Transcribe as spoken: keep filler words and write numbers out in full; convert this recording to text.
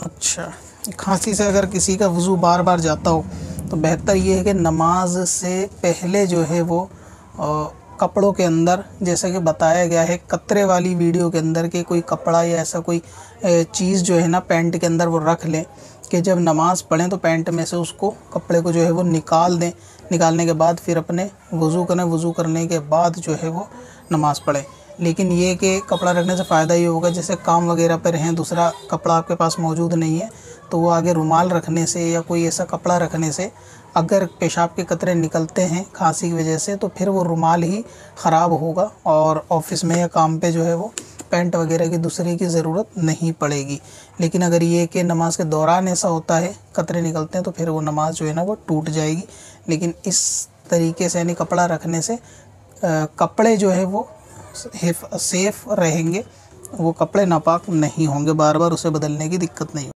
अच्छा, खांसी से अगर किसी का वज़ू बार बार जाता हो तो बेहतर ये है कि नमाज से पहले जो है वो अ, कपड़ों के अंदर, जैसा कि बताया गया है कतरे वाली वीडियो के अंदर, कि कोई कपड़ा या ऐसा कोई चीज़ जो है ना पैंट के अंदर वो रख लें, कि जब नमाज़ पढ़ें तो पैंट में से उसको कपड़े को जो है वो निकाल दें। निकालने के बाद फिर अपने वज़ू करें, वज़ू करने के बाद जो है वो नमाज़ पढ़ें। लेकिन ये कि कपड़ा रखने से फ़ायदा ये होगा, जैसे काम वगैरह पर रहें, दूसरा कपड़ा आपके पास मौजूद नहीं है, तो वो आगे रुमाल रखने से या कोई ऐसा कपड़ा रखने से अगर पेशाब के कतरे निकलते हैं खांसी की वजह से, तो फिर वो रुमाल ही ख़राब होगा और ऑफ़िस में या काम पे जो है वो पैंट वगैरह की दूसरे की ज़रूरत नहीं पड़ेगी। लेकिन अगर ये कि नमाज के दौरान ऐसा होता है, कतरे निकलते हैं, तो फिर वो नमाज जो है ना वो टूट जाएगी। लेकिन इस तरीके से यानी कपड़ा रखने से आ, कपड़े जो है वो सेफ़ रहेंगे, वो कपड़े नापाक नहीं होंगे, बार बार उसे बदलने की दिक्कत नहीं होगी।